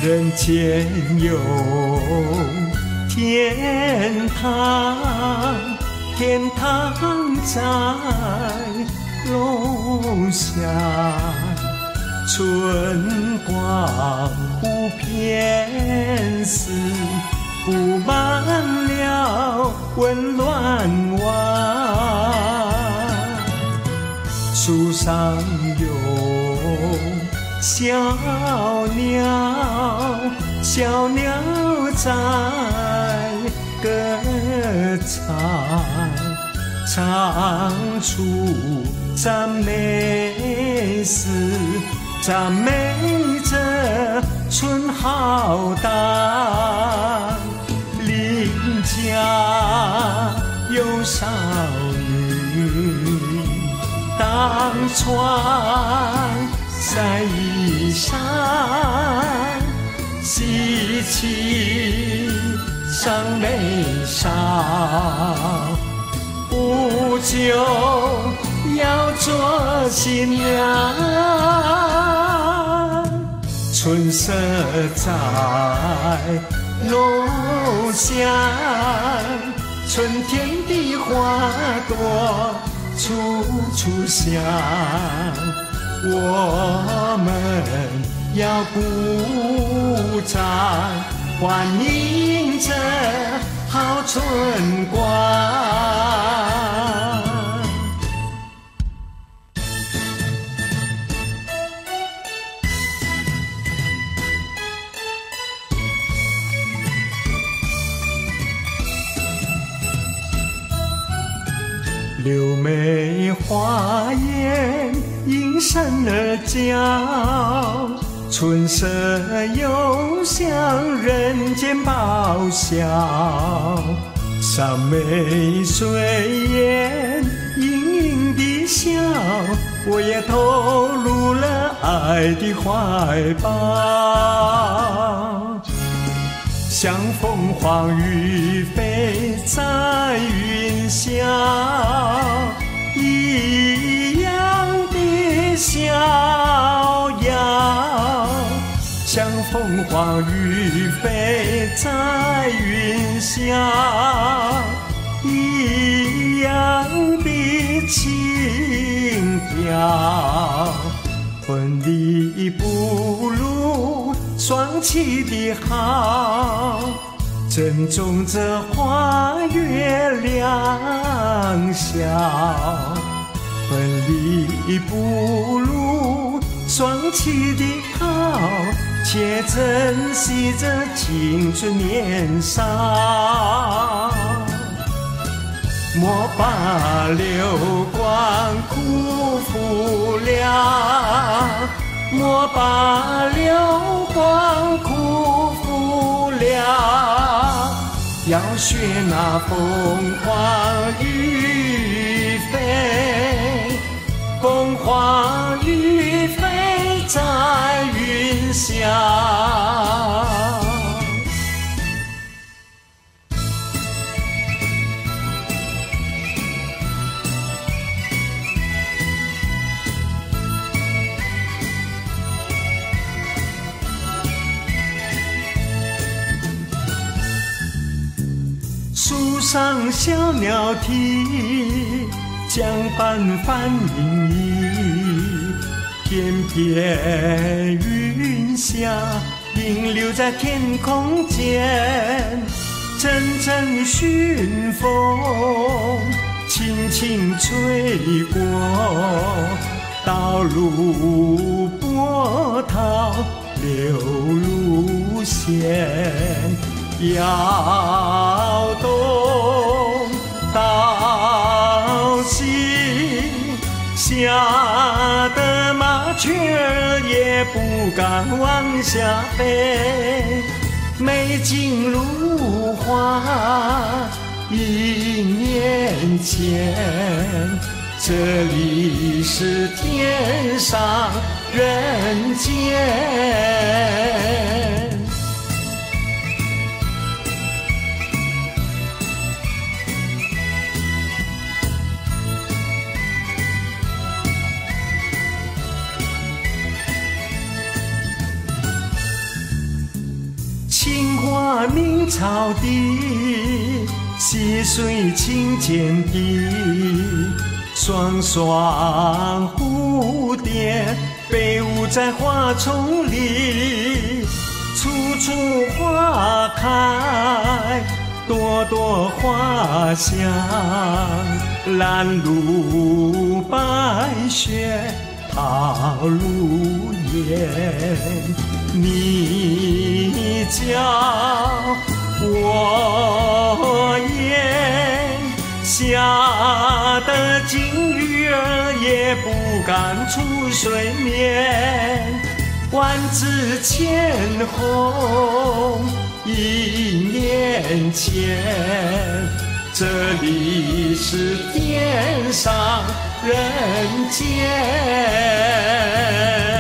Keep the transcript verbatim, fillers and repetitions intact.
人间有天堂，天堂在楼下，春光无边丝，布满了温暖网。树上有小鸟，小鸟在歌唱，唱出赞美诗，赞美着春浩荡。邻家有少女当船晒衣裳，喜气上眉梢，不久要做新娘。春色在楼下，春天的花朵处处香，我们要鼓掌，欢迎着好春光。柳梅花艳迎声而叫，春色又向人间报晓。上眉睡眼盈盈的笑，我也投入了爱的怀抱。像凤凰于飞在云霄，一样的逍遥。像凤凰于飞在云霄，一样的轻飘。婚礼不如双栖的好，珍重这花月良宵。婚礼不如双栖的好，且珍惜这青春年少。莫把流光辜负了，莫把流光辜负了，要学那凤凰于飞，凤凰于飞在云霄。树上小鸟啼，江畔泛影意，片片云霞映流在天空间。阵阵熏风轻轻吹过，道路波涛流如线，摇动到西，吓得麻雀儿也不敢往下飞。美景如画映眼前，这里是天上人间。 草地，溪水清见底，双双蝴蝶飞舞在花丛里，处处花开，朵朵花香，蓝鹭白雪套路烟，你教我演，吓得金鱼儿也不敢出水面。万紫千红一念牵，这里是天上人间。